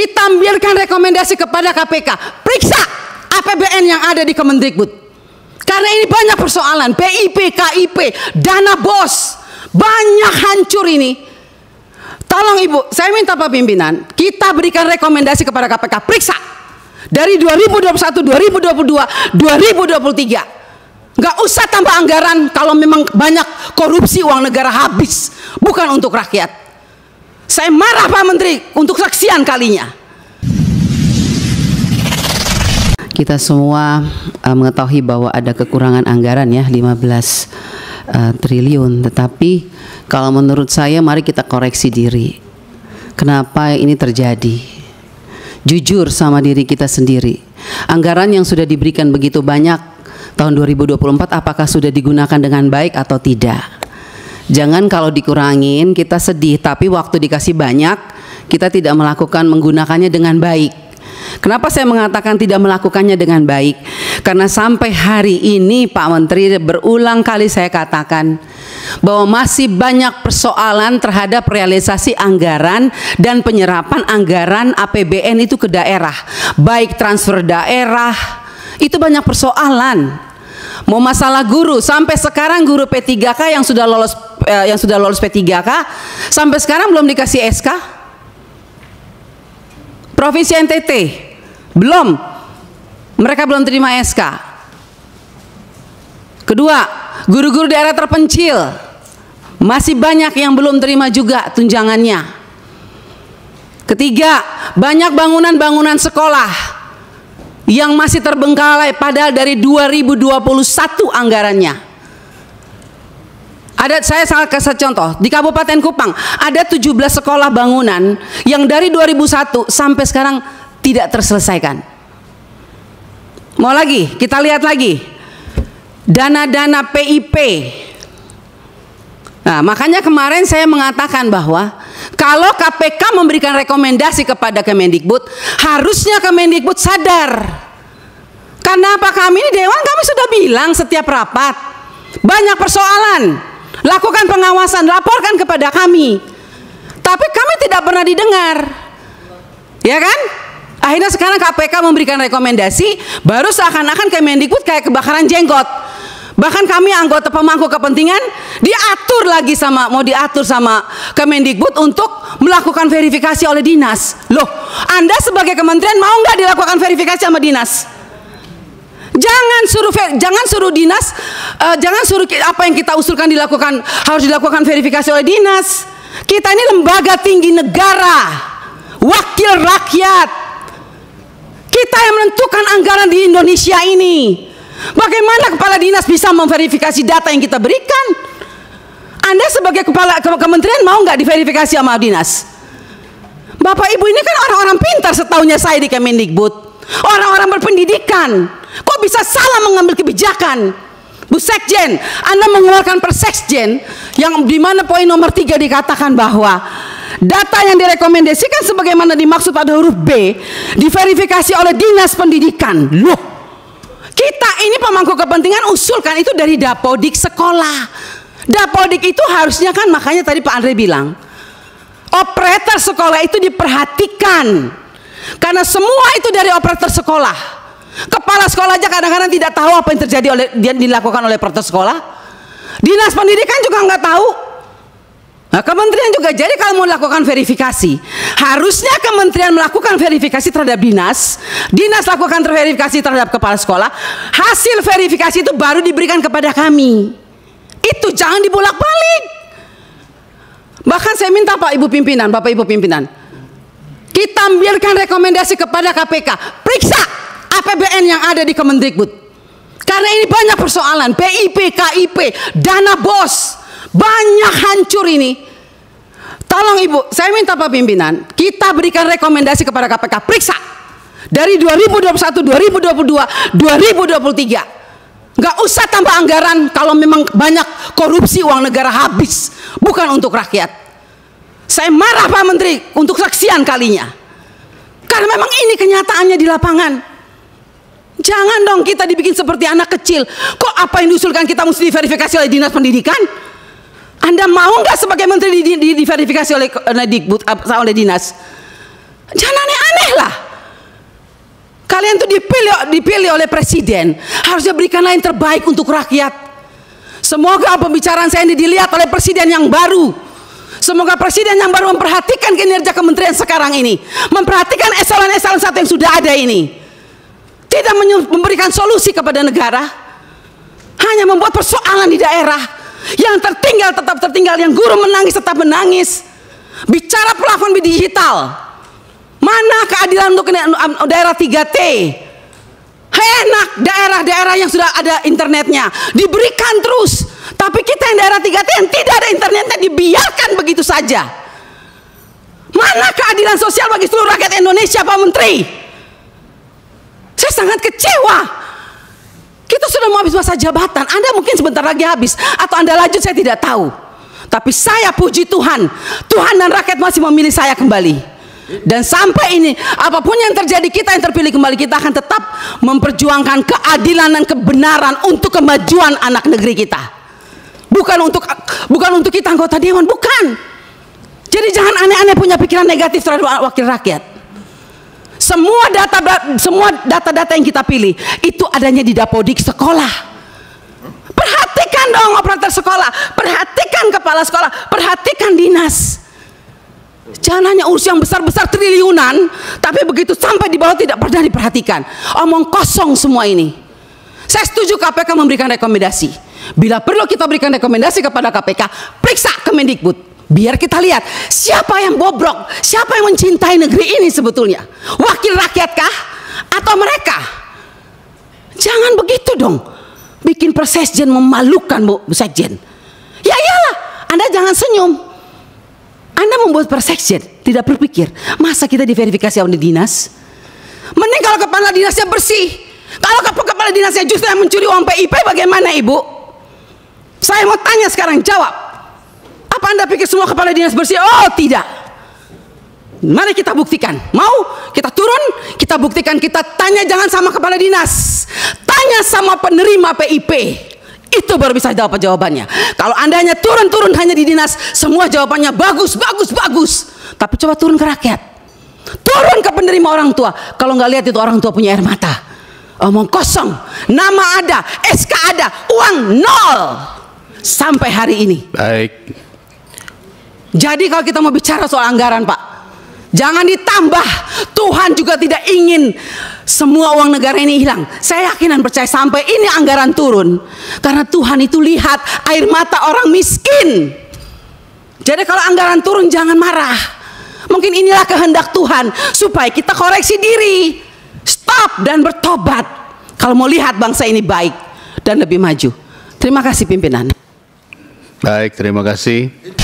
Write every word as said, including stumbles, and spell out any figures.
Kita ambilkan rekomendasi kepada K P K, periksa A P B N yang ada di Kemendikbud. Karena ini banyak persoalan, P I P, K I P, dana bos, banyak hancur ini. Tolong Ibu, saya minta Pak Pimpinan, kita berikan rekomendasi kepada K P K, periksa dari dua ribu dua puluh satu, dua ribu dua puluh dua, dua ribu dua puluh tiga. Nggak usah tambah anggaran kalau memang banyak korupsi uang negara habis, bukan untuk rakyat. Saya marah Pak Menteri untuk sekian kalinya. Kita semua uh, mengetahui bahwa ada kekurangan anggaran ya lima belas uh, triliun. Tetapi kalau menurut saya mari kita koreksi diri. Kenapa ini terjadi? Jujur sama diri kita sendiri. Anggaran yang sudah diberikan begitu banyak tahun dua ribu dua puluh empat apakah sudah digunakan dengan baik atau tidak? Jangan kalau dikurangin kita sedih, tapi waktu dikasih banyak kita tidak melakukan menggunakannya dengan baik. Kenapa saya mengatakan tidak melakukannya dengan baik? Karena sampai hari ini Pak Menteri berulang kali saya katakan bahwa masih banyak persoalan terhadap realisasi anggaran dan penyerapan anggaran A P B N itu ke daerah, baik transfer daerah, itu banyak persoalan. Mau masalah guru, sampai sekarang guru P tiga K yang sudah lolos eh, yang sudah lolos P tiga K sampai sekarang belum dikasih S K. Provinsi N T T belum, mereka belum terima S K. Kedua, guru-guru daerah terpencil masih banyak yang belum terima juga tunjangannya. Ketiga, banyak bangunan-bangunan sekolah yang masih terbengkalai padahal dari dua ribu dua puluh satu anggarannya. Ada, saya salah kasih contoh, di Kabupaten Kupang ada tujuh belas sekolah bangunan yang dari dua ribu satu sampai sekarang tidak terselesaikan. Mau lagi, kita lihat lagi dana-dana P I P. Nah, makanya kemarin saya mengatakan bahwa kalau K P K memberikan rekomendasi kepada Kemendikbud, harusnya Kemendikbud sadar. Karena apa, kami ini Dewan kami sudah bilang setiap rapat, banyak persoalan, lakukan pengawasan, laporkan kepada kami. Tapi kami tidak pernah didengar. Ya kan? Akhirnya sekarang K P K memberikan rekomendasi, baru seakan-akan Kemendikbud kayak kebakaran jenggot. Bahkan kami anggota pemangku kepentingan diatur lagi sama, mau diatur sama Kemendikbud untuk melakukan verifikasi oleh dinas. Loh, Anda sebagai kementerian mau nggak dilakukan verifikasi sama dinas? Jangan suruh, jangan suruh dinas, uh, jangan suruh apa yang kita usulkan dilakukan harus dilakukan verifikasi oleh dinas. Kita ini lembaga tinggi negara, wakil rakyat. Kita yang menentukan anggaran di Indonesia ini. Bagaimana kepala dinas bisa memverifikasi data yang kita berikan? Anda sebagai kepala ke kementerian mau nggak diverifikasi sama dinas? Bapak Ibu ini kan orang-orang pintar setahunya saya di Kemendikbud, orang-orang berpendidikan. Kok bisa salah mengambil kebijakan? Bu Sekjen, Anda mengeluarkan Perseksjen yang dimana poin nomor tiga dikatakan bahwa data yang direkomendasikan sebagaimana dimaksud pada huruf B diverifikasi oleh dinas pendidikan. Loh, kita ini pemangku kepentingan usulkan itu dari Dapodik sekolah. Dapodik itu harusnya kan, makanya tadi Pak Andre bilang operator sekolah itu diperhatikan, karena semua itu dari operator sekolah. Kepala sekolah aja kadang-kadang tidak tahu apa yang terjadi oleh dia dilakukan oleh operator sekolah. Dinas pendidikan juga nggak tahu. Nah, kementerian juga. Jadi kalau mau melakukan verifikasi, harusnya kementerian melakukan verifikasi terhadap dinas, dinas lakukan verifikasi terhadap kepala sekolah, hasil verifikasi itu baru diberikan kepada kami. Itu jangan dibolak-balik. Bahkan saya minta Pak Ibu pimpinan, Bapak Ibu pimpinan, kita ambilkan rekomendasi kepada K P K, periksa A P B N yang ada di Kemendikbud. Karena ini banyak persoalan, P I P, K I P, dana bos, banyak hancur ini. Tolong Ibu, saya minta Pak Pimpinan, kita berikan rekomendasi kepada K P K, periksa dari dua ribu dua puluh satu, dua ribu dua puluh dua, dua ribu dua puluh tiga. Nggak usah tambah anggaran kalau memang banyak korupsi uang negara habis, bukan untuk rakyat. Saya marah Pak Menteri untuk sekian kalinya. Karena memang ini kenyataannya di lapangan. Jangan dong kita dibikin seperti anak kecil. Kok apa yang diusulkan kita mesti diverifikasi oleh dinas pendidikan? Anda mau nggak sebagai menteri di, di, diverifikasi oleh, oleh dinas? Jangan aneh-aneh Kalian tuh dipilih dipilih oleh presiden, harusnya berikanlah yang terbaik untuk rakyat. Semoga pembicaraan saya ini dilihat oleh presiden yang baru. Semoga presiden yang baru memperhatikan kinerja kementerian sekarang ini, memperhatikan eselon-eselon satu yang sudah ada ini, tidak memberikan solusi kepada negara, hanya membuat persoalan di daerah. Yang tertinggal tetap tertinggal, yang guru menangis tetap menangis. Bicara plafon digital, mana keadilan untuk daerah tiga T? Enak daerah-daerah yang sudah ada internetnya diberikan terus, tapi kita yang daerah tiga T yang tidak ada internetnya dibiarkan begitu saja. Mana keadilan sosial bagi seluruh rakyat Indonesia, Pak Menteri? Saya sangat kecewa. Kita sudah mau habis masa jabatan, Anda mungkin sebentar lagi habis, atau Anda lanjut, saya tidak tahu. Tapi saya puji Tuhan, Tuhan dan rakyat masih memilih saya kembali. Dan sampai ini, apapun yang terjadi, kita yang terpilih kembali, kita akan tetap memperjuangkan keadilan dan kebenaran untuk kemajuan anak negeri kita. Bukan untuk bukan untuk kita anggota dewan, bukan. Jadi jangan aneh-aneh punya pikiran negatif terhadap wakil rakyat. Semua data semua data-data yang kita pilih itu adanya di Dapodik sekolah. Perhatikan dong operator sekolah, perhatikan kepala sekolah, perhatikan dinas. Jangan hanya urus yang besar-besar triliunan, tapi begitu sampai di bawah tidak pernah diperhatikan. Omong kosong semua ini. Saya setuju K P K memberikan rekomendasi. Bila perlu kita berikan rekomendasi kepada K P K, periksa Kemendikbud. Biar kita lihat siapa yang bobrok, siapa yang mencintai negeri ini sebetulnya. Wakil rakyatkah atau mereka? Jangan begitu dong. Bikin persekjen memalukan, Bu Sekjen. Ya iyalah, Anda jangan senyum. Anda membuat persekjen, tidak berpikir, masa kita diverifikasi oleh dinas? Mending kalau kepala dinasnya bersih. Kalau kepala dinasnya justru yang mencuri uang P I P, bagaimana Ibu? Saya mau tanya sekarang, jawab. Apa Anda pikir semua kepala dinas bersih? Oh tidak. Mari kita buktikan. Mau kita turun, kita buktikan, kita tanya jangan sama kepala dinas, tanya sama penerima P I P. Itu baru bisa jawab jawabannya. Kalau Anda hanya turun-turun hanya di dinas, semua jawabannya bagus, bagus, bagus. Tapi coba turun ke rakyat, turun ke penerima orang tua. Kalau nggak lihat itu orang tua punya air mata. Omong kosong, nama ada, S K ada, uang nol sampai hari ini. Baik. Jadi kalau kita mau bicara soal anggaran, Pak, jangan ditambah. Tuhan juga tidak ingin semua uang negara ini hilang. Saya yakin dan percaya sampai ini anggaran turun, karena Tuhan itu lihat air mata orang miskin. Jadi kalau anggaran turun jangan marah. Mungkin inilah kehendak Tuhan supaya kita koreksi diri, stop dan bertobat. Kalau mau lihat bangsa ini baik dan lebih maju. Terima kasih pimpinan. Baik, terima kasih.